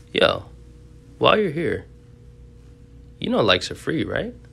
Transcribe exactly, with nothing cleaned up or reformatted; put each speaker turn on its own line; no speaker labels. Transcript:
Yo, while you're here, you know likes are free, right?